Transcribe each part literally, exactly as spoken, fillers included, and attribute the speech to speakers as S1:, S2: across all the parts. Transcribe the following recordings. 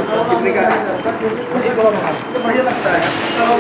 S1: कितने का है? तो बढ़िया लगता है।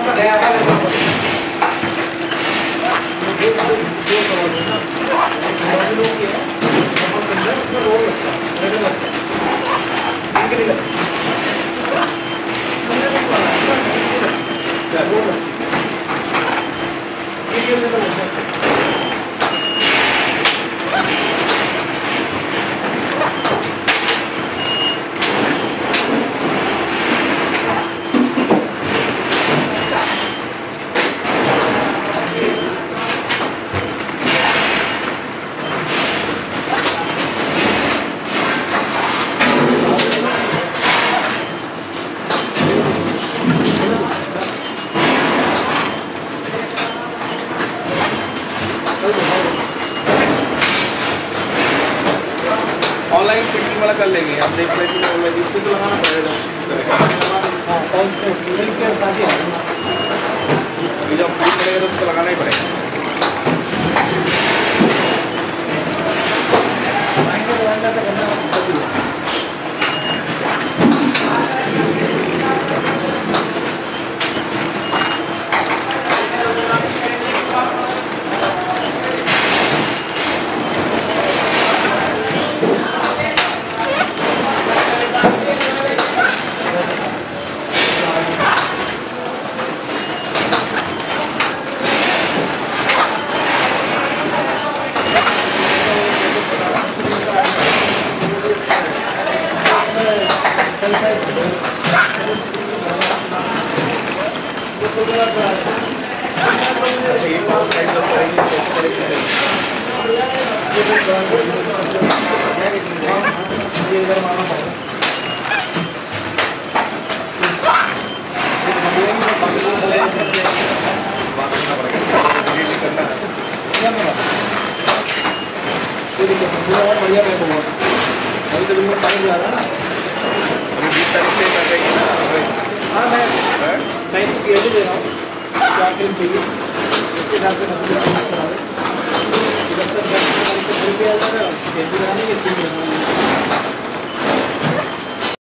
S2: ऑनलाइन फिटिंग वाला कर लेंगे, आप देख लेंगे ऑनलाइन इसको तो लगाना पड़ेगा।
S1: हाँ कॉल पे मिल के साथ ही
S2: अभी जब फिट पड़ेगा तो उसको लगाना ही पड़ेगा।
S1: बढ़िया बैठ हुआ अभी तो तुमको टाइम जा रहा है ना,
S2: अभी बीस तारीख से कर देंगे ना।
S1: हाँ मैं मैं ये भी दे रहा हूँ क्या फिल्म चाहिए उसके हिसाब से मतलब करा दे जब तक दस तारीख से फिर भी आ जाएगा, कैसे कराने के